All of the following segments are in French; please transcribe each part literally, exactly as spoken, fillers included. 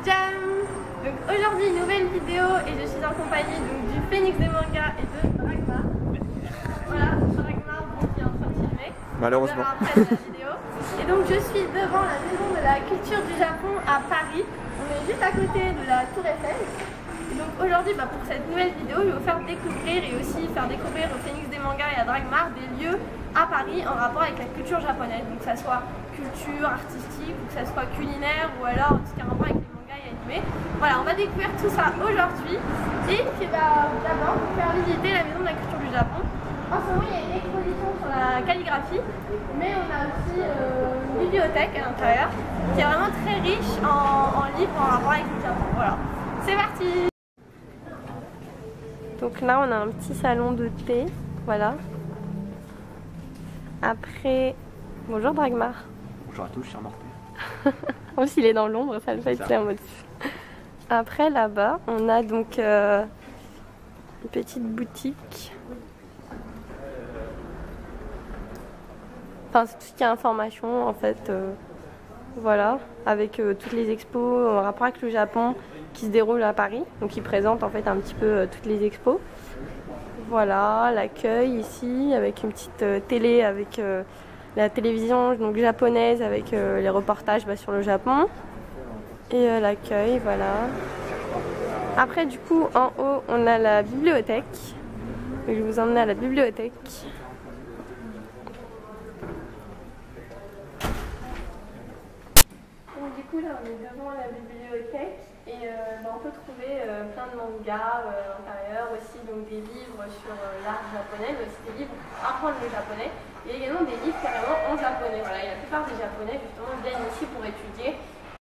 Jam. Donc aujourd'hui nouvelle vidéo et je suis en compagnie donc, du Phénix des mangas et de Dragmar. Voilà, Dragmar qui est en train de filmer. Malheureusement. On verra après la vidéo. Et donc je suis devant la maison de la culture du Japon à Paris. On est juste à côté de la Tour Eiffel. Et donc aujourd'hui bah, pour cette nouvelle vidéo je vais vous faire découvrir et aussi faire découvrir au Phénix des mangas et à Dragmar des lieux à Paris en rapport avec la culture japonaise. Donc que ça soit culture, artistique ou que ça soit culinaire ou alors tout ce qui a un rapport avec les mangas et animés. Voilà, on va découvrir tout ça aujourd'hui et puis bah, d'abord vous faire visiter la maison de la culture du Japon. En ce moment il y a une exposition sur la calligraphie, mais on a aussi euh, une bibliothèque à l'intérieur qui est vraiment très riche en, en livres en rapport avec le Japon. Voilà, c'est parti. Donc là on a un petit salon de thé, voilà. Après, bonjour Dragmar. Bonjour à tous, cher Morté. En plus il est dans l'ombre, ça le fait être en mode. Après là-bas, on a donc euh, une petite boutique. Enfin, c'est tout ce qui est information en fait. Euh, voilà, avec euh, toutes les expos en rapport avec le Japon qui se déroulent à Paris. Donc ils présentent en fait un petit peu euh, toutes les expos. Voilà, l'accueil ici avec une petite euh, télé avec euh, la télévision donc japonaise avec euh, les reportages bah, sur le Japon. Et euh, l'accueil, voilà. Après du coup en haut on a la bibliothèque. Je vais vous emmener à la bibliothèque. Donc du coup là on est devant la bibliothèque et euh, bah, on peut trouver euh, plein de mangas euh, à l'intérieur, aussi donc des livres sur euh, l'art japonais, mais aussi des livres pour apprendre le japonais. Il y a également des livres carrément en japonais. Voilà, et la plupart des japonais justement viennent ici pour étudier.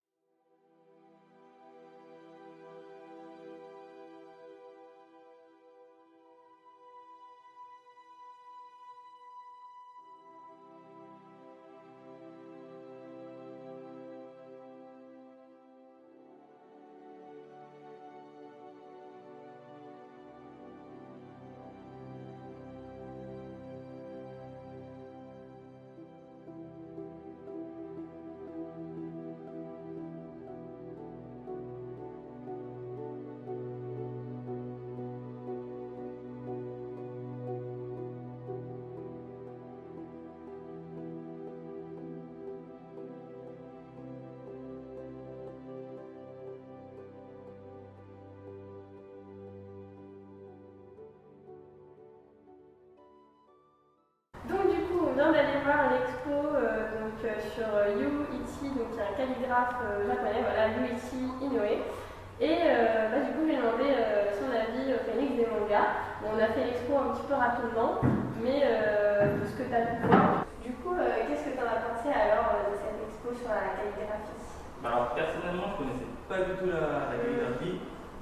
D'aller voir l'expo euh, donc, euh, sur euh, Yu Ichi, donc qui est un calligraphe euh, japonais, voilà, Yuichi Inoue. Et euh, bah, du coup j'ai demandé euh, son avis au Phénix des mangas. Bon, on a fait l'expo un petit peu rapidement, mais euh, de ce que tu as pu voir. Du coup, euh, qu'est-ce que tu en as pensé alors euh, de cette expo sur la calligraphie? Bah alors personnellement je connaissais pas du tout la, la calligraphie.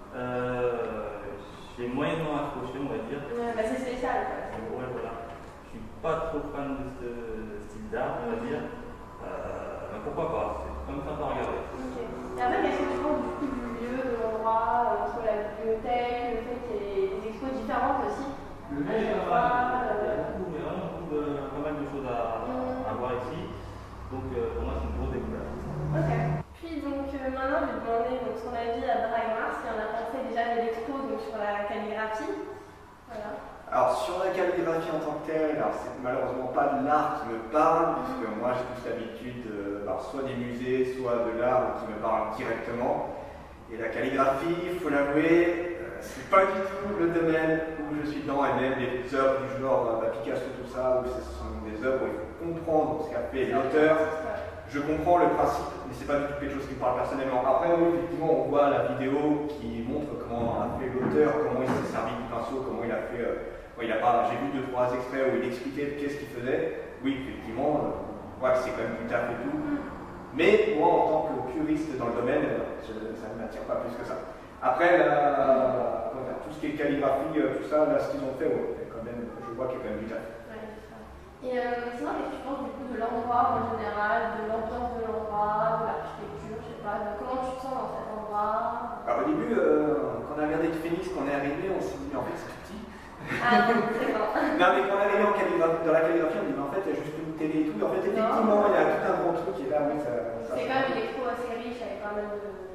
Euh, j'ai moyennement accroché on va dire. Ouais, bah, c'est spécial quoi. Ouais, voilà. Je suis pas trop fan de ce style d'art, on va dire. Euh, mais pourquoi pas, c'est quand même sympa à regarder. Okay. Et après, qu'est-ce que tu penses du coup du lieu, de l'endroit, entre la bibliothèque, le fait qu'il y ait des expos différentes aussi? Le lieu est pas mal, il y a beaucoup, mais vraiment beaucoup de, pas mal de choses à, à voir ici. Donc euh, pour moi c'est une grosse découverte. Ok. Puis donc euh, maintenant je vais demander donc, son avis à Dragmar, si on a pensé déjà de l'expo donc, sur la calligraphie. Voilà. Alors sur la calligraphie en tant que telle, alors c'est malheureusement pas de l'art qui me parle, puisque moi j'ai plus l'habitude euh, soit des musées, soit de l'art qui me parle directement. Et la calligraphie, il faut l'avouer, euh, c'est pas du tout le domaine où je suis dedans, et même des œuvres du genre euh, Picasso, tout ça, où ce sont des œuvres où il faut comprendre ce qu'a fait l'auteur. Je comprends le principe, mais c'est pas du tout quelque chose qui me parle personnellement. Après, oui, effectivement, on voit la vidéo qui montre comment a fait l'auteur, comment il s'est servi du pinceau, comment il a fait. Euh, il a pas. J'ai vu deux trois extraits où il expliquait qu'est-ce qu'il faisait. Oui, effectivement, euh, on voit que c'est quand même du taf et tout. Mais moi, en tant que puriste dans le domaine, je, ça ne m'attire pas plus que ça. Après, la, tout ce qui est calligraphie, tout ça, là, ce qu'ils ont fait, ouais, quand même, je vois qu'il y a quand même du taf. Et euh, sinon, qu'est-ce que tu penses du coup de l'endroit en général, de l'ambiance de l'endroit, de l'architecture, je sais pas, de comment tu te sens dans cet endroit? Alors au début, euh, quand on a regardé le Phénix, quand on est arrivé, on s'est dit, mais en fait c'est tout petit. Ah non, c'est bon. Non mais quand on est arrivé en calligraphie, dans la calligraphie, on dit, mais en fait il y a juste une télé et tout. Et en fait, effectivement, il y a tout un gros truc qui est là, oui, ça. ça c'est quand même une expo assez riche avec pas mal de choses.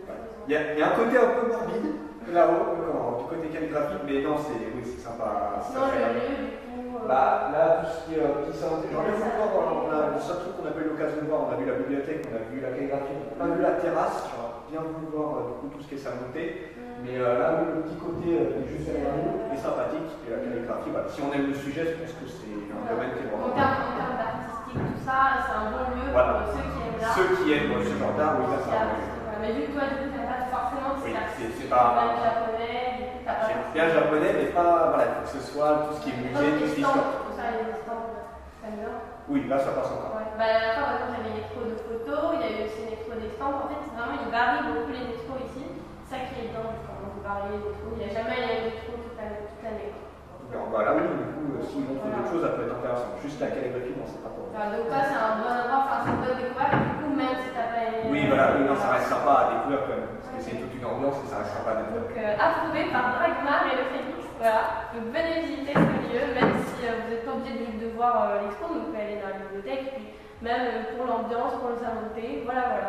Il y, a, il y a un côté un peu morbide là-haut, du côté calligraphique, mais non, c'est oui, c'est sympa. Sinon, le lieu, du coup. Euh... Bah, là, tout ce qui est euh, petit salon, j'en ai voulu voir, on a le seul truc qu'on a eu l'occasion de voir, on a vu la bibliothèque, on a vu la calligraphie, on a vu la terrasse, j'aurais bien voulu voir euh, du coup tout ce qui est samonté. Mm. Mais euh, là, oui, le petit côté euh, qui est juste derrière nous est sympathique, et la calligraphie, bah, si on aime le sujet, je pense que c'est un voilà. domaine qui est vraiment. En termes d'artistique, tout ça, c'est un bon lieu voilà. pour ceux qui aiment l'art. Ceux qui aiment ce genre d'art, oui, là, c'est un bon lieu. Mais vu que toi, du coup, tu n'as pas forcément oui, c'est pas japonais, c'est bien japonais, mais pas, voilà, il faut que ce soit tout ce qui est musée, tout ce qui est histoire. Ça, il y a des stands, ça me vient. Oui, là, ça passe encore. Ouais. Bah, la dernière fois, par exemple, j'avais une expo de photos, il y a eu aussi une expo d'extemps. En fait, vraiment, ils varient beaucoup les expos ici. C'est ça qui est bien, justement, de varier les expos. Il n'y a jamais la même expo toute l'année. Bah là, oui, du coup, euh, s'ils vont trouver d'autres choses, ça peut être intéressant. Juste la calligraphie, non, c'est pas pour. Enfin, donc, là, c'est un bon endroit, enfin, c'est une bonne découverte. Du coup, même si t'as pas aimé. Oui, voilà, oui, non, ça reste sympa à découvrir quand même. Parce que c'est toute une ambiance et ça reste sympa à découvrir. Donc, euh, approuvé par Dragmar et le Phoenix, voilà. Donc, venez visiter ce lieu, même si euh, vous n'êtes pas obligé de, de voir euh, l'expo, donc vous pouvez aller dans la bibliothèque, puis même euh, pour l'ambiance, pour le salon de thé, voilà, voilà.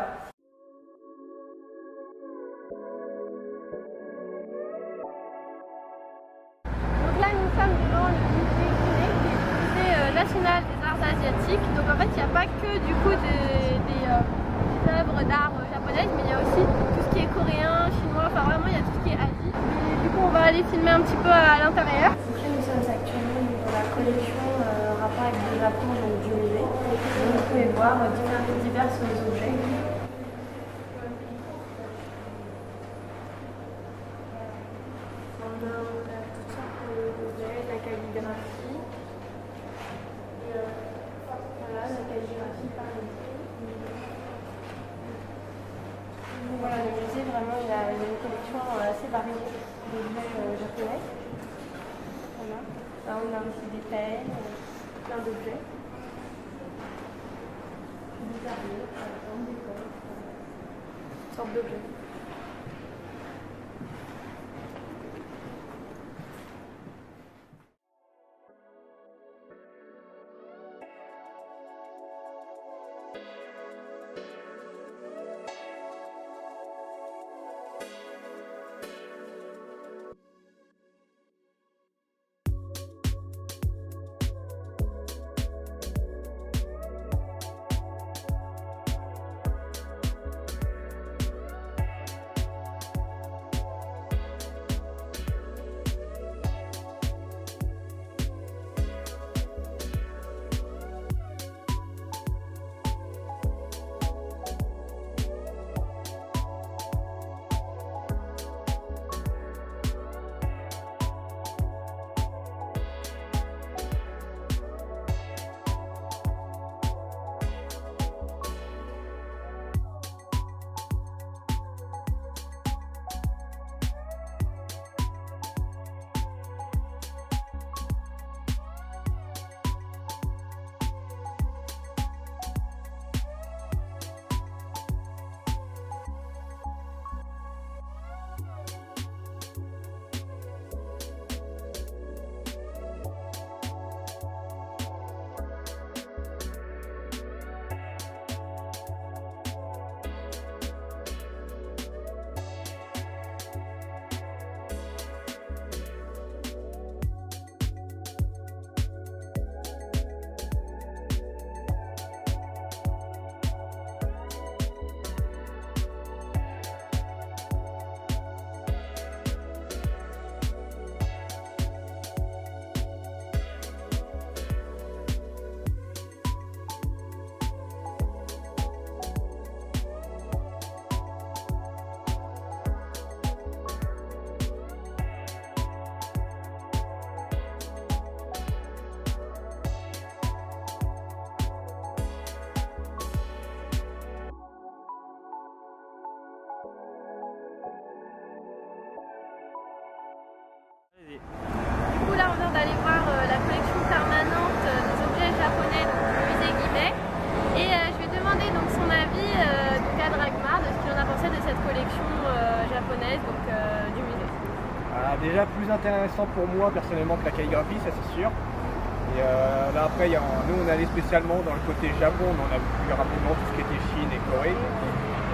Donc là, nous sommes devant le musée Guimet, qui est le musée euh, national des arts asiatiques. Donc en fait, il n'y a pas que du coup des, des, euh, des œuvres d'art euh, japonaises, mais il y a aussi tout ce qui est coréen, chinois, enfin vraiment, il y a tout ce qui est Asie. Et du coup, on va aller filmer un petit peu à l'intérieur. Nous sommes actuellement dans la collection euh, rapport avec le Japon, donc du musée. Donc vous pouvez voir euh, divers, divers objets. On a, on a toutes sortes d'objets, la calligraphie. Et, euh, voilà, la calligraphie par exemple. Voilà, le musée, vraiment, il a une collection assez variée d'objets euh, japonais. Voilà. Là, on a aussi des peines, euh, plein d'objets. Des armures, par exemple, des cols, toutes sortes d'objets. Du coup là on vient d'aller voir euh, la collection permanente euh, des objets japonais donc, du musée Guimet et euh, je vais demander donc son avis euh, donc à Dragmar de ce qu'il en a pensé de cette collection euh, japonaise donc, euh, du musée. Ah, déjà plus intéressant pour moi personnellement que la calligraphie, ça c'est sûr. Et euh, là après, y a, nous on est allé spécialement dans le côté Japon, on a vu rapidement tout ce qui était Chine et Corée. Et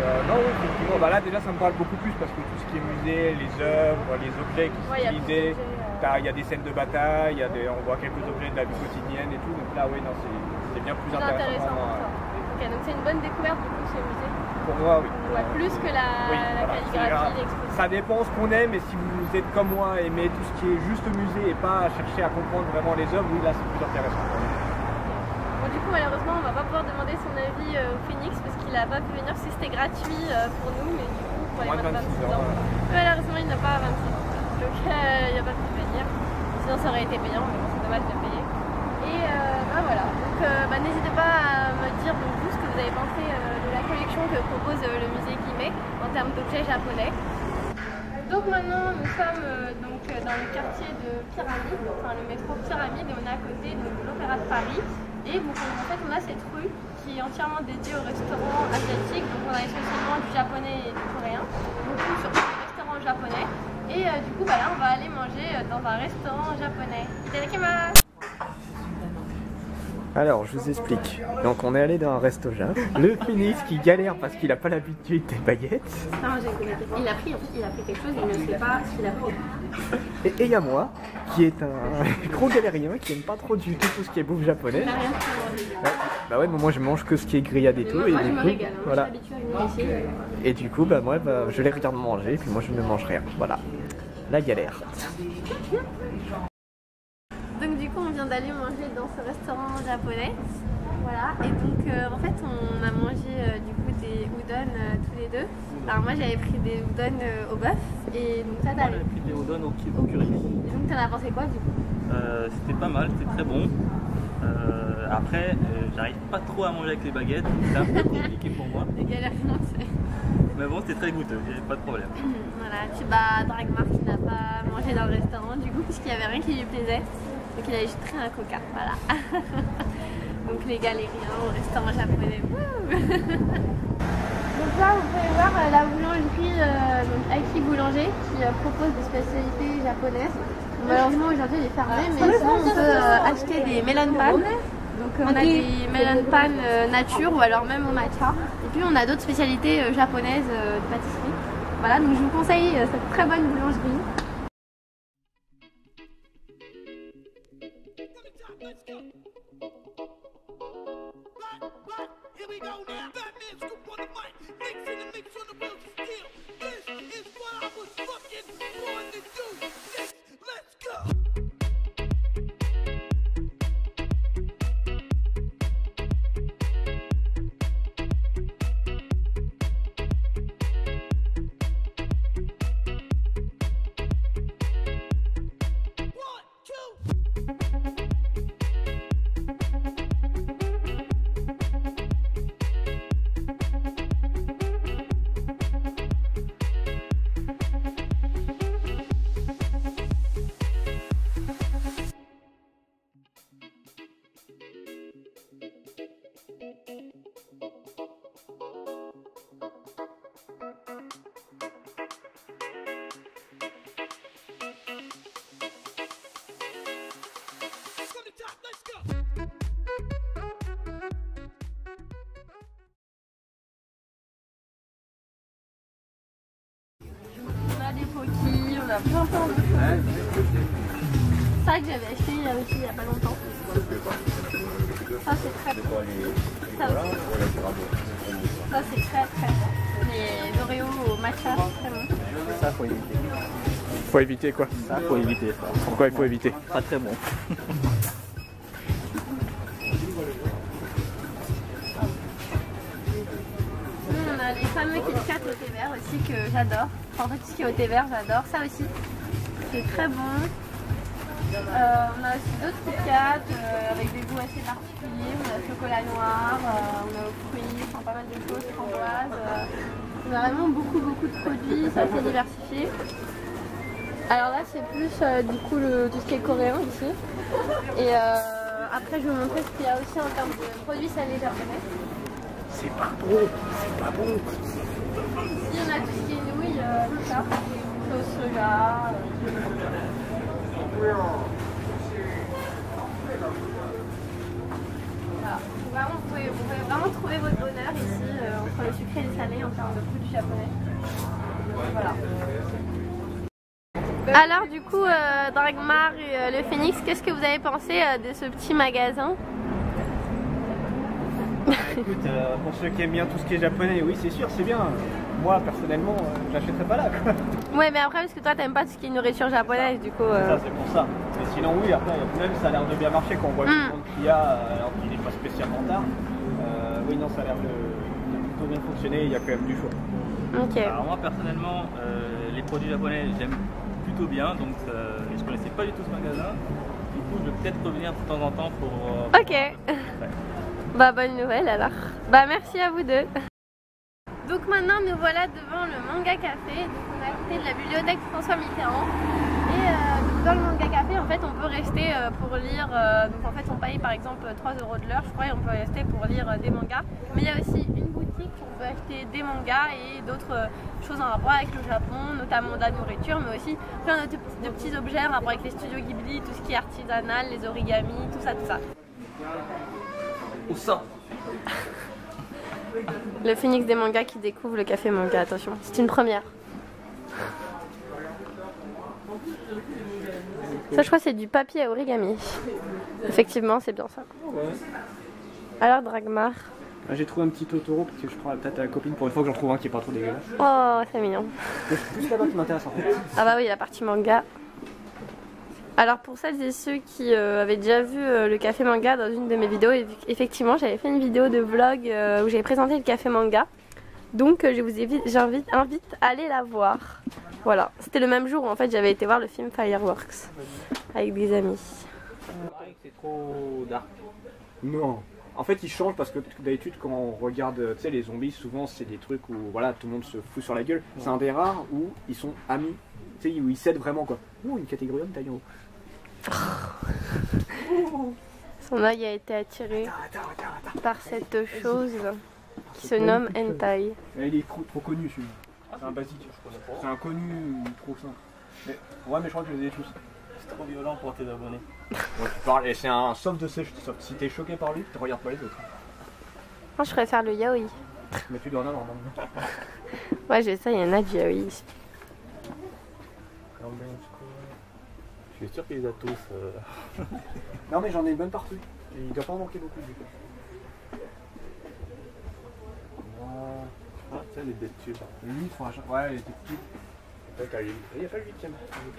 Euh, non, oui, effectivement. Bah là, déjà, ça me parle beaucoup plus parce que tout ce qui est musée, les œuvres, les objets qui sont Ouais, utilisés, euh... il y a des scènes de bataille, y a des, on voit quelques objets de la vie quotidienne et tout. Donc là, oui, non, c'est bien plus, plus intéressant. intéressant pour toi. Ok, donc c'est une bonne découverte du coup ce musée. Pour moi, oui. Ouais, plus que la, oui, la voilà, calligraphie, l'exposition. Ça dépend ce qu'on aime, et si vous êtes comme moi, aimez tout ce qui est juste musée et pas chercher à comprendre vraiment les œuvres, oui, là, c'est plus intéressant. Bon, du coup, malheureusement, on va pas pouvoir demander son avis euh, au Phoenix parce qu'il a pas pu venir, parce que c'était gratuit euh, pour nous, mais du coup, pour les moins de vingt-six ans. Voilà. Malheureusement, il n'a pas vingt-six ans. Donc, euh, il n'a pas pu venir. Sinon, ça aurait été payant, mais bon, c'est dommage de payer. Et euh, bah voilà. Donc, euh, bah, n'hésitez pas à me dire donc, vous ce que vous avez pensé euh, de la collection que propose euh, le musée Guimet en termes d'objets japonais. Donc maintenant nous sommes euh, donc, dans le quartier de Pyramide, enfin le métro Pyramide, et on est à côté donc, de l'Opéra de Paris. Et donc en fait on a cette rue qui est entièrement dédiée aux restaurants asiatiques. Donc on a essentiellement du japonais et du coréen, beaucoup sur des restaurants japonais. Et euh, du coup bah, là on va aller manger dans un restaurant japonais. Itadakimasu. Alors, je vous explique. Donc, on est allé dans un resto jap. Le Phoenix qui galère parce qu'il n'a pas l'habitude des baguettes. Non, j'ai il a pris, en fait, il a pris quelque chose, il ne sait pas ce qu'il a pris. Et il y a moi, qui est un gros galérien, qui aime pas trop du tout tout ce qui est bouffe japonaise. Il n'a rien pris. Ouais. Bah ouais, mais moi je mange que ce qui est grillade et tout. Moi, et moi du je coup, me régale, hein. Voilà. Je suis habituée à venir ici. Et du coup, bah moi, bah, je les regarde manger, puis moi je ne mange rien. Voilà, la galère. Donc du coup on vient d'aller manger dans ce restaurant japonais, voilà, et donc euh, en fait on a mangé euh, du coup des udon euh, tous les deux. Alors moi j'avais pris des udon euh, au bœuf, et donc toi t'avais pris des udon au, au curry. Et donc t'en as pensé quoi du coup? euh, C'était pas mal, c'était très bon. Euh, après euh, j'arrive pas trop à manger avec les baguettes, c'est un peu compliqué pour moi. Les galères financières. Mais bon c'était très goûteux, il n'y avait pas de problème. Voilà, tu bats Dragmar qui n'a pas mangé dans le restaurant du coup puisqu'il n'y avait rien qui lui plaisait. Donc il a juste pris un coca, voilà. Donc les galériens au restaurant japonais. Donc là vous pouvez voir euh, la boulangerie euh, donc Aki Boulanger qui euh, propose des spécialités japonaises. Malheureusement aujourd'hui il est fermé, mais sinon on peut euh, acheter des melon pan. Donc euh, on a des melon pan euh, nature ou alors même au matcha. Et puis on a d'autres spécialités euh, japonaises euh, de pâtisserie. Voilà, donc je vous conseille euh, cette très bonne boulangerie. Let's go. What? What? Here we go now. Batman scoop on the mic. Mix in the mix on the wheels of steel. This is what I was fucking born to do. Next, let's go. On a plein plein de choses. Ça que j'avais acheté aussi il n'y a pas longtemps. Ça c'est très bon. Ça aussi. Ça c'est très très bon. Les Oreos au matcha, c'est très bon. Ça faut éviter. Faut éviter quoi? Ça faut éviter ça. Pourquoi il faut éviter? Pas très bon. On a les fameux Kit Kat au thé vert aussi que j'adore. Enfin, en fait, tout ce qui est au thé vert, j'adore. Ça aussi, c'est très bon. Euh, on a aussi d'autres Kit Kat euh, avec des goûts assez particuliers. On a le chocolat noir, euh, on a aux fruits, enfin pas mal de choses, framboises. Euh, on a vraiment beaucoup beaucoup de produits, c'est assez diversifié. Alors là, c'est plus euh, du coup le, tout ce qui est coréen ici. Et euh, après, je vais vous montrer ce qu'il y a aussi en termes de produits salés japonais. C'est pas bon, c'est pas bon. Ici, on a tout ce qui est nouilles, euh, tout ça. Sauce soja. Voilà. Vraiment, vous, pouvez, vous pouvez vraiment trouver votre bonheur ici euh, entre le sucré et le salé en termes le coup du japonais. Voilà. Alors du coup, euh, Dragmar et euh, le Phoenix, qu'est-ce que vous avez pensé euh, de ce petit magasin? Écoute, euh, pour ceux qui aiment bien tout ce qui est japonais, oui c'est sûr, c'est bien. Moi personnellement, euh, j'achèterais pas là quoi. Ouais, mais après parce que toi t'aimes pas tout ce qui est nourriture japonaise, du coup. Euh... Ça c'est pour ça. Mais sinon oui, après même ça a l'air de bien marcher quand on voit mm. le monde qu'il y a, alors qu'il n'est pas spécialement tard. Euh, oui non, ça a l'air de, de plutôt bien fonctionner, il y a quand même du choix. Ok. Alors moi personnellement, euh, les produits japonais j'aime plutôt bien, donc euh, je connaissais pas du tout ce magasin. Du coup je vais peut-être revenir de temps en temps pour... Euh, ok. Pour bah bonne nouvelle alors. Bah merci à vous deux. Donc maintenant nous voilà devant le Manga Café. Donc on est à côté de la bibliothèque François Mitterrand. Et euh, donc dans le Manga Café en fait on peut rester euh, pour lire, euh, donc en fait on paye par exemple trois euros de l'heure je crois, et on peut rester pour lire euh, des mangas. Mais il y a aussi une boutique où on peut acheter des mangas et d'autres euh, choses en rapport avec le Japon, notamment de la nourriture, mais aussi plein de, de petits objets en rapport avec les studios Ghibli, tout ce qui est artisanal, les origamis, tout ça, tout ça. Où ça? Le Phoenix des mangas qui découvre le café manga, attention, c'est une première. Ça je crois c'est du papier à origami. Effectivement c'est bien ça. Alors Dragmar? J'ai trouvé un petit Totoro parce que je prends peut-être à la copine pour une fois que j'en trouve un qui est pas trop dégueulasse. Oh c'est mignon. C'est plus là-bas qui m'intéresse en fait. Ah bah oui, la partie manga. Alors pour celles et ceux qui euh, avaient déjà vu euh, le café manga dans une de mes vidéos, effectivement j'avais fait une vidéo de vlog euh, où j'avais présenté le café manga. Donc euh, je vous invite, j'invite invite à aller la voir. Voilà, c'était le même jour où en fait j'avais été voir le film Fireworks avec des amis. C'est trop dark. Non. En fait, ils changent parce que d'habitude, quand on regarde tu sais, les zombies, souvent c'est des trucs où voilà, tout le monde se fout sur la gueule. C'est un des rares où ils sont amis, tu sais, où ils s'aident vraiment quoi. Oh, une catégorie homme taille en haut. Son œil a été attiré par cette chose qui se nomme hentai. Il est trop, trop connu celui-là. C'est un basique. C'est un connu trop simple. Mais, ouais, mais je crois que je les ai tous. C'est trop violent pour tes abonnés. Bon, tu parles, et c'est un soft de sèche. Si t'es choqué par lui, tu regardes pas les autres. Moi je préfère le yaoi. Mais tu dois en avoir maintenant. Ouais, j'ai ça, il y en a du yaoi ici. Je suis sûr qu'il les a tous. Euh... Non, mais j'en ai une bonne partout. Et il doit pas en manquer beaucoup du coup. Ah, tiens, les bêtes tubes. Lui, franchement, ouais, il était petit. Il y a pas le huitième.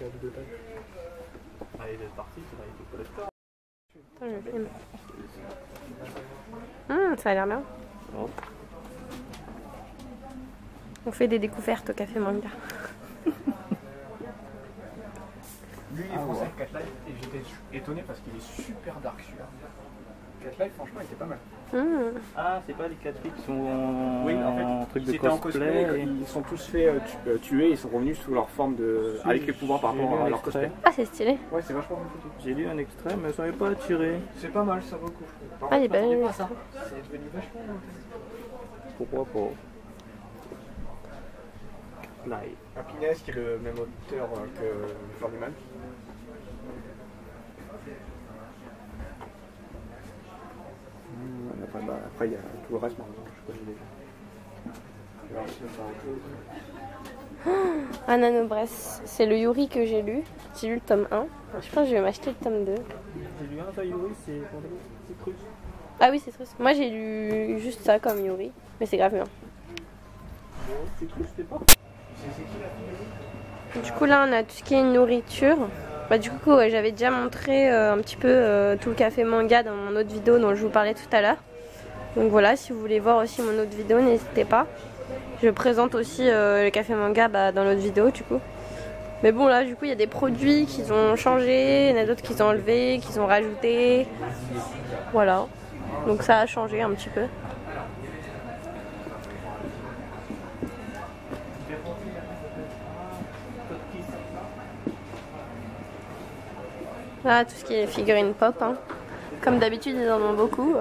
Ah, il est parti, c'est là, il est collecteur. Attends, je filme. Hum, ça a l'air bien. Oh. On fait des découvertes au café manga. Lui, il est français, Cat Life, et j'étais étonné parce qu'il est super dark celui-là. Cat Life, franchement, il était pas mal. Mmh. Ah, c'est pas les quatre filles qui sont en, oui, en fait, en truc ils de étaient cosplay, en cosplay, et... ils sont tous fait euh, tuer, ils sont revenus sous leur forme de... Si, avec les pouvoirs par rapport à leur cosplay. Ah, c'est stylé. Ouais, c'est vachement bien foutu. J'ai lu un extrait, mais ça m'avait pas attiré. C'est pas mal, ça vaut le coup. Ah, il est belle. Pas ça. C'est devenu vachement bien. Pourquoi pas? Live. Happiness, qui est le même auteur euh, que Journeyman. Mmh, après, bah, après, il y a tout le reste, par exemple, je sais pas, j'ai déjà. Ah, Nanobress, c'est le Yuri que j'ai lu. J'ai lu le tome un. Je pense que je vais m'acheter le tome deux. J'ai lu un, toi, Yuri, c'est Trus. Ah oui, c'est Trus. Moi j'ai lu juste ça comme Yuri, mais c'est grave bien. C'est Trus, c'est pas. Du coup là on a tout ce qui est nourriture. Bah, du coup ouais, j'avais déjà montré euh, un petit peu euh, tout le café manga dans mon autre vidéo dont je vous parlais tout à l'heure. Donc voilà, si vous voulez voir aussi mon autre vidéo, n'hésitez pas. Je présente aussi euh, le café manga bah, dans l'autre vidéo du coup. Mais bon là du coup il y a des produits qui ont changé, il y en a d'autres qui ont enlevé, qui ont rajouté. Voilà. Donc ça a changé un petit peu. Là, tout ce qui est figurines pop, hein. Comme d'habitude, ils en ont beaucoup.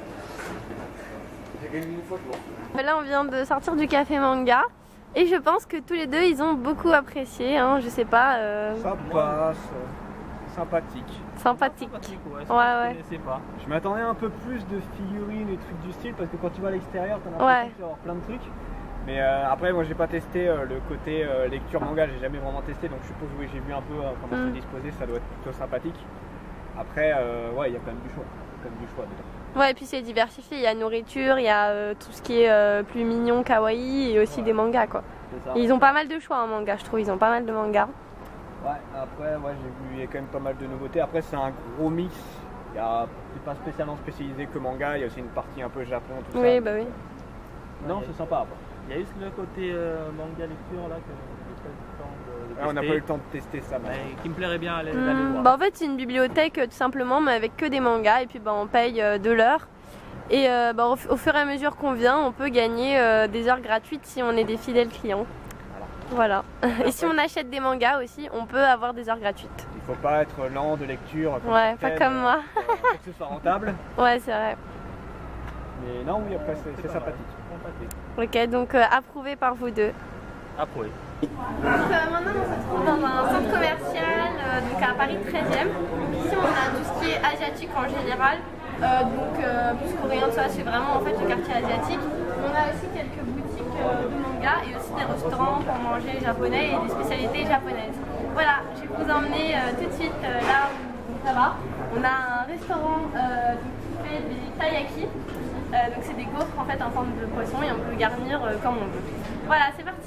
Là, on vient de sortir du café manga et je pense que tous les deux, ils ont beaucoup apprécié. Hein. Je sais pas. Euh... Ça passe. Sympathique. Sympathique. Sympathique, ouais. Ouais, ouais. Je pas. Je m'attendais un peu plus de figurines et trucs du style parce que quand tu vas à l'extérieur, t'as l'impression ouais. qu'il va y avoir plein de trucs. Mais euh, après, moi j'ai pas testé euh, le côté euh, lecture manga, j'ai jamais vraiment testé, donc je suppose oui, j'ai vu un peu euh, comment Mm. c'est disposé, ça doit être plutôt sympathique. Après, euh, ouais, il y a quand même du choix, il y a quand même du choix dedans. Ouais, et puis c'est diversifié, il y a nourriture, il y a euh, tout ce qui est euh, plus mignon, kawaii et aussi Ouais. des mangas quoi. C'est ça. Et ils ont pas mal de choix en manga, je trouve, ils ont pas mal de mangas. Ouais, après, ouais, j'ai vu, il y a quand même pas mal de nouveautés. Après, c'est un gros mix, il y a, c'est pas spécialement spécialisé que manga, il y a aussi une partie un peu Japon, tout Oui, ça. bah oui. Non, c'est sympa. Après. Il y a juste le côté euh, manga lecture là que j'ai pas eu le temps de, de Ouais, on n'a tester, pas eu le temps de tester ça. mais- mais qui me plairait bien aller, d'aller Hmm, voir. bah en fait c'est une bibliothèque euh, tout simplement mais avec que des mangas et puis bah, on paye euh, de l'heure et euh, bah, au, au fur et à mesure qu'on vient on peut gagner euh, des heures gratuites si on est des fidèles clients. Voilà. Et si on achète des mangas aussi on peut avoir des heures gratuites. Il faut pas être lent de lecture. Comme Ouais, pas certaines, comme moi. euh, pour que ce soit rentable. Ouais c'est vrai. Mais non, oui, après, c'est c'est pas mal. sympathique. Ok donc euh, approuvé par vous deux. Approuvé. Donc euh, maintenant on se trouve dans un centre commercial euh, donc à Paris treizième. Ici on a tout ce qui est asiatique en général, euh, donc euh, plus coréen, tout ça c'est vraiment en fait le quartier asiatique. On a aussi quelques boutiques euh, de manga et aussi des restaurants pour manger japonais et des spécialités japonaises. Voilà, je vais vous emmener euh, tout de suite euh, là où ça va. On a un restaurant euh, donc, qui fait des taiyaki, euh, donc c'est des gaufres en fait en forme de poisson et on peut garnir euh, comme on veut. Voilà, c'est parti.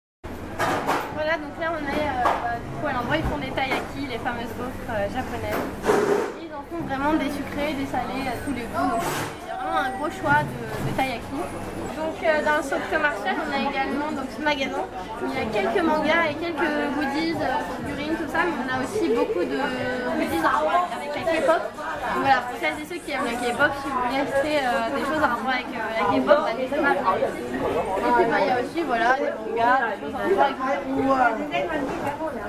Voilà, donc là on est euh, bah, du coup à l'endroit où ils font des taiyaki, les fameuses gaufres euh, japonaises. Et ils en font vraiment des sucrés, des salés, à tous les goûts. Donc il y a vraiment un gros choix de, de taiyaki. Donc euh, dans le centre commercial, on a également donc, ce magasin. Il y a quelques mangas et quelques goodies, euh, figurines, tout ça, mais on a aussi beaucoup de goodies en rapport avec la K-pop. Donc voilà, pour celles et ceux qui aiment la K-pop, si vous voulez acheter euh, des choses en rapport avec euh, la K-pop, bah, n'hésitez pas à venir ici. Et puis bah, il y a aussi voilà, des mangas, des choses en rapport avec la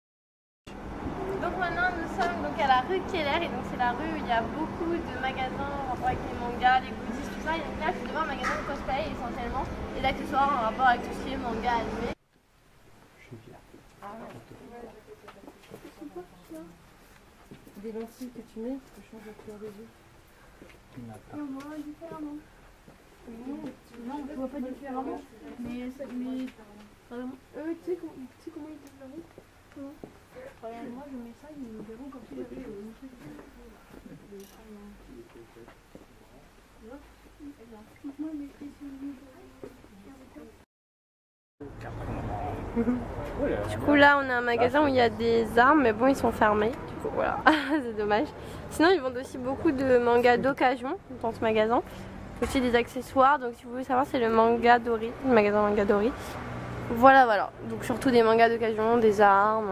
Donc maintenant nous sommes donc à la rue Keller et donc c'est la rue où il y a beaucoup de magasins en rapport avec les mangas, les goodies, tout ça. Et donc là je suis devant un magasin de cosplay essentiellement et d'accessoires en rapport avec tout ce qui est manga animé. Des lentilles que tu mets, tu peux changer la couleur des yeux. On voit différemment. Non, tu vois pas différemment. Mais, mais vraiment, eux, tu sais comment, tu sais comment ils te verront? Comment? Regarde, moi je mets ça, ils me verront comme si j'avais une truc. Moi, il est spécialisé. Du coup là on a un magasin où il y a des armes mais bon ils sont fermés, du coup voilà, c'est dommage. Sinon ils vendent aussi beaucoup de mangas d'occasion dans ce magasin, aussi des accessoires, donc si vous voulez savoir c'est le Manga Dori, le magasin Manga Dori. Voilà voilà, donc surtout des mangas d'occasion, des armes.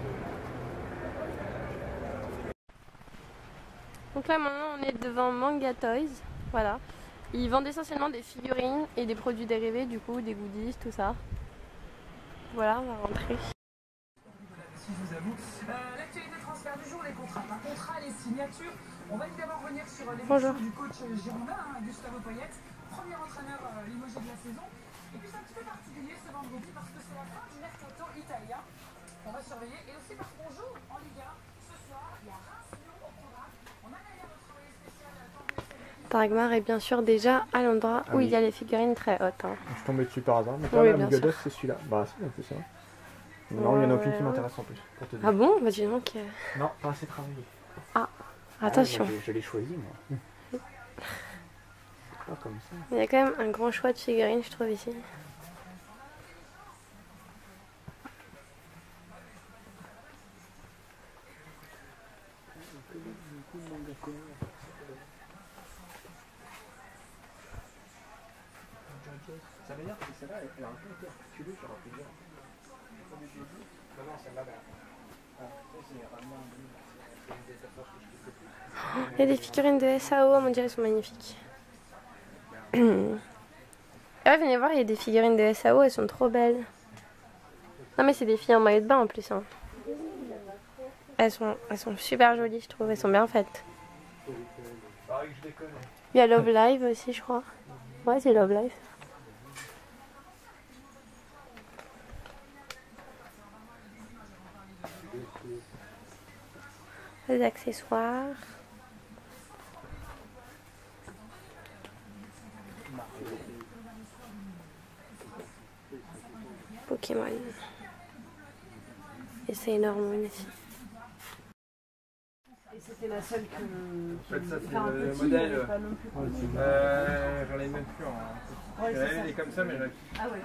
Donc là maintenant on est devant Manga Toys, voilà. Ils vendent essentiellement des figurines et des produits dérivés, du coup des goodies, tout ça. Voilà, on va rentrer. Si je vous avoue. Euh, L'actualité transfert du jour, les contrats. Par contrat, les signatures. On va évidemment revenir sur l'évolution du coach girondin, hein, Gustavo Poyet, premier entraîneur euh, limogé de la saison. Et puis c'est un petit peu particulier ce vendredi parce que c'est la fin du mercato italien. On va surveiller. Et aussi parce qu'on joue en Ligue un ce soir. Il y a Reims-Lyon au programme. On a d'ailleurs notre envoyé spécial Tanguy Séville. Targmar est bien sûr déjà à l'endroit Ah où oui. il y a les figurines très hautes. Hein. Je suis tombé dessus par hasard, mais Oui, quand bien même, Godos, sûr. c'est celui-là. Bah, c'est en plus ça. Non, il n'y en a aucune qui Ouais. m'intéresse en plus, pour te dire. Ah bon? Bah dis donc. euh, Non, pas assez travaillé. Attention, Ah, je je l'ai choisi, moi. Pas comme ça. il y a quand même un grand choix de figurines je trouve ici. Ça veut dire que celle-là, elle a un peu été articulée, j'aurais pu dire. Non, non, celle-là, bah. Ah, ça, c'est rarement un demi. C'est des affaires que je fais plus. Il y a des figurines de S A O, on dirait, elles sont magnifiques. Ah, venez voir, il y a des figurines de S A O, elles sont trop belles. Non mais c'est des filles en maillot de bain en plus. Hein. Elles sont, elles sont super jolies je trouve, elles sont bien faites. Pareil que je les connais. Il y a Love Live aussi je crois. Ouais c'est Love Live. Les accessoires. Pokémon. Et c'est énorme ici. Et c'était la seule que. En fait, ça, c'est enfin, le petit, modèle. mais pas non plus. Euh, J'en ai même plus. Hein. Ouais, c'est ça. Elle est comme ça, mais là. Ah ouais.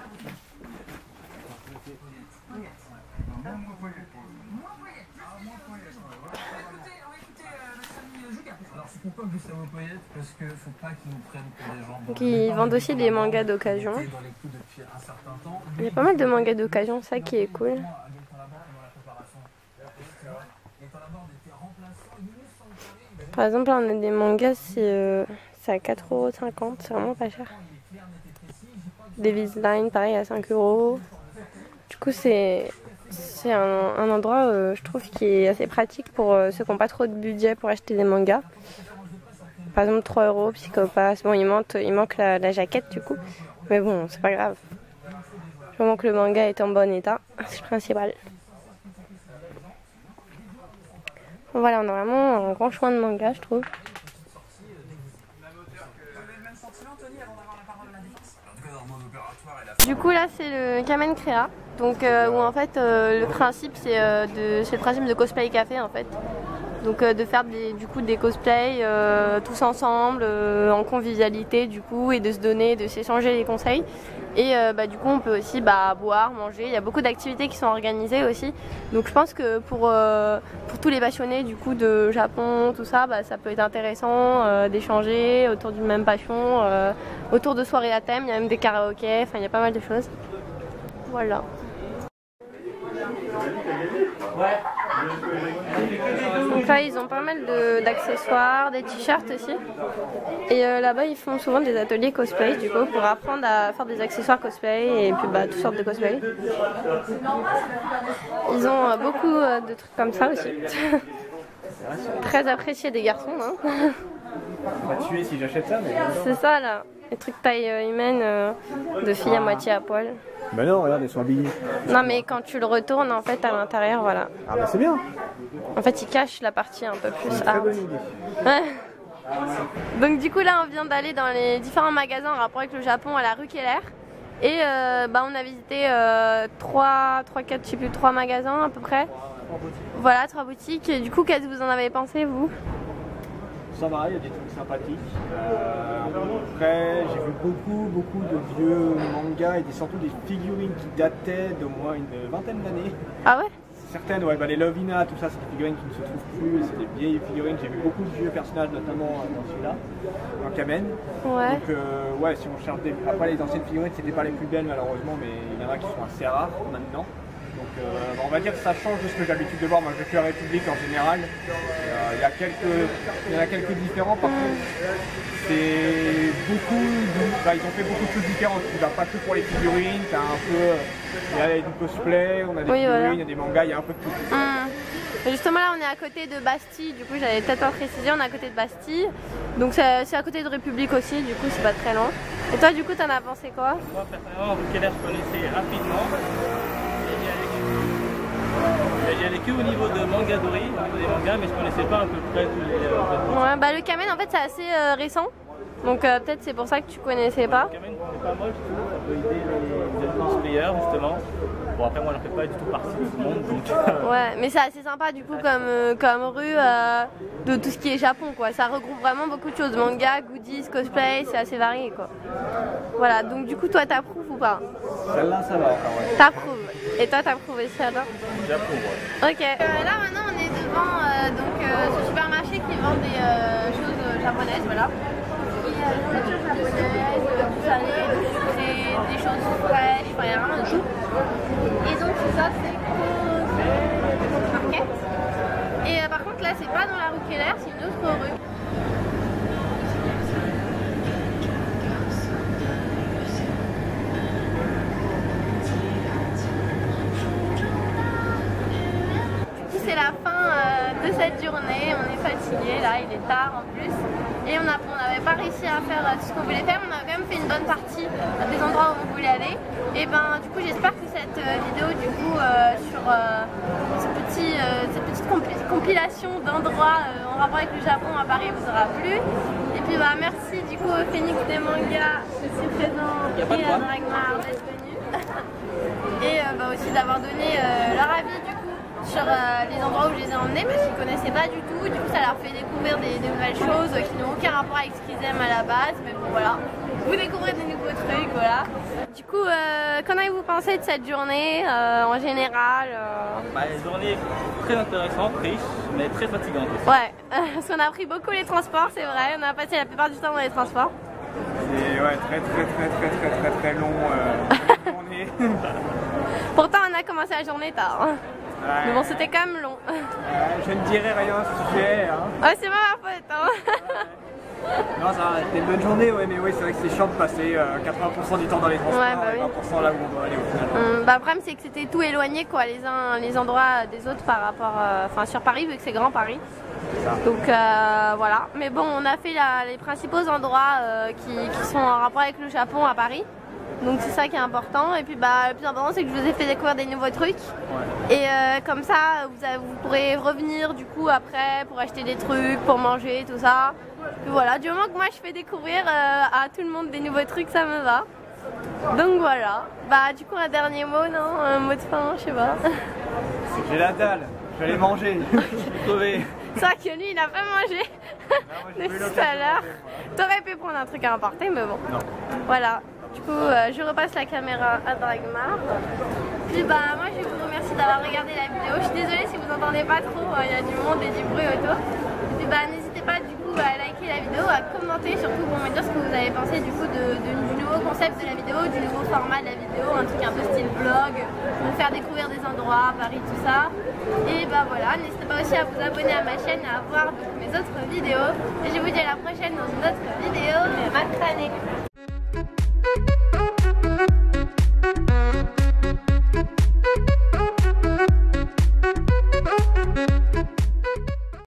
Pourquoi Gustavo Poyet? Parce qu'il ne faut pas qu'ils nous prennent pour des gens. Donc ils vendent aussi des mangas d'occasion. Il y a pas mal de mangas d'occasion, ça qui est cool. Par exemple, là, on a des mangas, c'est euh, à quatre euros cinquante, c'est vraiment pas cher. Des Visline, pareil, à cinq euros. Du coup, c'est un, un endroit, euh, je trouve, qui est assez pratique pour euh, ceux qui n'ont pas trop de budget pour acheter des mangas. Par exemple, trois euros, Psychopass. Bon, il manque, il manque la, la jaquette, du coup. Mais bon, c'est pas grave. Du moment que le manga est en bon état, c'est le principal. Voilà, on a vraiment un grand choix de manga, je trouve. Du coup, là, c'est le Kamen Créa. Donc, euh, où en fait, euh, le principe, c'est euh, le principe de cosplay café, en fait. Donc euh, de faire des, du coup des cosplays euh, tous ensemble, euh, en convivialité du coup, et de se donner, de s'échanger les conseils. Et euh, bah, du coup on peut aussi bah, boire, manger, il y a beaucoup d'activités qui sont organisées aussi. Donc je pense que pour, euh, pour tous les passionnés du coup de Japon, tout ça, bah, ça peut être intéressant euh, d'échanger autour d'une même passion, euh, autour de soirées à thème, il y a même des karaokés, enfin il y a pas mal de choses. Voilà. Donc là ils ont pas mal d'accessoires, des t-shirts aussi. Et euh, là-bas ils font souvent des ateliers cosplay du coup pour apprendre à faire des accessoires cosplay et puis bah toutes sortes de cosplay. Ils ont euh, beaucoup euh, de trucs comme ça aussi. Très apprécié des garçons. Hein. On va tuer si j'achète ça, mais. C'est ça là, les trucs taille euh, humaine euh, de filles à moitié à poil. Bah non, regarde, ils sont habillés. Non mais quand tu le retournes en fait à l'intérieur, voilà. Ah bah c'est bien. En fait il cache la partie un peu plus Très hard. bonne idée. Ouais. Donc du coup là on vient d'aller dans les différents magasins en rapport avec le Japon à la rue Keller. Et euh, bah, on a visité euh, trois, quatre, je sais plus, trois magasins à peu près. Voilà, trois boutiques. Et du coup qu'est-ce que vous en avez pensé vous? Ça va, il y a des trucs sympathiques. Euh, après, j'ai vu beaucoup, beaucoup de vieux mangas et des, surtout des figurines qui dataient d'au moins une vingtaine d'années. Ah ouais? Certaines, ouais, bah les Lovina, tout ça, c'est des figurines qui ne se trouvent plus, c'est des vieilles figurines. J'ai vu beaucoup de vieux personnages, notamment dans celui-là, dans Kamen. Ouais. Donc, euh, ouais, si on cherche des. Après, les anciennes figurines, c'était pas les plus belles, malheureusement, mais il y en a qui sont assez rares maintenant. Donc euh, bah, on va dire que ça change de ce que j'ai l'habitude de voir. Moi je fais la République en général. Euh, il, y a quelques, il y en a quelques différents par contre. C'est beaucoup de, bah, ils ont fait beaucoup de choses différentes. Tu vas pas que pour les figurines, t'as un peu. Il y a du cosplay, on a des oui, figurines, voilà. il y a des mangas, il y a un peu de tout. Hum. Justement là on est à côté de Bastille, du coup j'avais peut-être pas précisé, on est à côté de Bastille. Donc c'est à côté de République aussi, du coup c'est pas très loin. Et toi du coup t'en as pensé quoi? Moi personnellement, Keller je connaissais rapidement. J'y allais que au niveau de Mangadori, au niveau des mangas, mais je connaissais pas à peu près tous les... Euh, ouais, bah le Kamen en fait c'est assez euh, récent, donc euh, peut-être c'est pour ça que tu connaissais pas. Le Kamen c'est pas moche, je trouve, ça peut aider les, les cosplayers justement. Bon après moi j'en fais pas du tout partie de tout le monde, donc... Euh... Ouais, mais c'est assez sympa du coup comme, euh, comme rue euh, de tout ce qui est Japon quoi, ça regroupe vraiment beaucoup de choses, manga, goodies, cosplay, c'est assez varié quoi. Voilà, donc du coup toi t'approuves ou pas? Celle-là ça va encore, ouais. T'approuves. Et toi t'approuves celle-là? J'approuve, ouais. Ok. Euh, là maintenant on est devant euh, donc, euh, ce supermarché qui vend des euh, choses euh, japonaises, voilà. Il y a des nourritures japonaises, euh, du salé, du sucré, des choses fraîches, enfin il y a vraiment de tout. Et donc c'est ça, c'est Cause Market. Et euh, par contre là c'est pas dans la rue Keller, c'est une autre rue. C'est la fin euh, de cette journée, on est fatigué là, il est tard en plus et on n'avait pas réussi à faire euh, tout ce qu'on voulait faire, on a quand même fait une bonne partie euh, des endroits où on voulait aller et ben du coup j'espère que cette euh, vidéo du coup euh, sur euh, ce petit, euh, cette petite compil compilation d'endroits euh, en rapport avec le Japon à Paris vous aura plu et puis bah merci du coup au Phoenix des mangas ici présent et à Dragmar d'être venu. et euh, bah, aussi d'avoir donné euh, leur avis du coup sur euh, les endroits où je les ai emmenés parce qu'ils connaissaient pas du tout. Du coup ça leur fait découvrir des, des nouvelles choses qui n'ont aucun rapport avec ce qu'ils aiment à la base, mais bon voilà, vous découvrez des nouveaux trucs, voilà. Du coup, euh, qu'en avez-vous pensé de cette journée euh, en général euh... Bah, une journée très intéressante, riche, mais très fatigante aussi. Ouais, parce qu'on a pris beaucoup les transports, c'est vrai, on a passé la plupart du temps dans les transports. C'est ouais, très très très très très très très long euh, journée. Pourtant on a commencé la journée tard, hein. Ouais. Mais bon c'était quand même long. Ouais, je ne dirai rien à ce sujet. Hein. Ouais, c'est pas ma faute. Hein. Ouais. Non, ça a été une bonne journée, ouais, mais oui, c'est vrai que c'est chiant de passer euh, quatre-vingts pour cent du temps dans les transports ouais, bah oui. et vingt pour cent là où on doit aller au final. Hum, bah, le problème c'est que c'était tout éloigné quoi, les uns les endroits des autres par rapport, enfin euh, sur Paris vu que c'est grand Paris. Donc euh, voilà, mais bon on a fait la, les principaux endroits euh, qui, qui sont en rapport avec le Japon à Paris. Donc c'est ça qui est important et puis bah le plus important c'est que je vous ai fait découvrir des nouveaux trucs ouais. et euh, comme ça vous, avez, vous pourrez revenir du coup après pour acheter des trucs, pour manger, tout ça. Puis voilà, du moment que moi je fais découvrir euh, à tout le monde des nouveaux trucs, ça me va. Donc voilà, bah du coup un dernier mot, non? Un mot de fin, je sais pas. J'ai la dalle, je vais aller manger, je suis crevé. C'est vrai que lui il a pas mangé depuis tout à l'heure. T'aurais pu prendre un truc à emporter mais bon. Non. Voilà. Du coup, euh, je repasse la caméra à Dragmar. Puis bah moi je vous remercie d'avoir regardé la vidéo. Je suis désolée si vous n'entendez pas trop, il euh, y a du monde et du bruit autour. Et puis bah n'hésitez pas du coup à liker la vidéo, à commenter surtout pour me dire ce que vous avez pensé du coup de, de, du nouveau concept de la vidéo, du nouveau format de la vidéo, un truc un peu style vlog, pour faire découvrir des endroits, Paris, tout ça. Et bah voilà, n'hésitez pas aussi à vous abonner à ma chaîne et à voir donc, mes autres vidéos. Et je vous dis à la prochaine dans une autre vidéo, mais Macrané.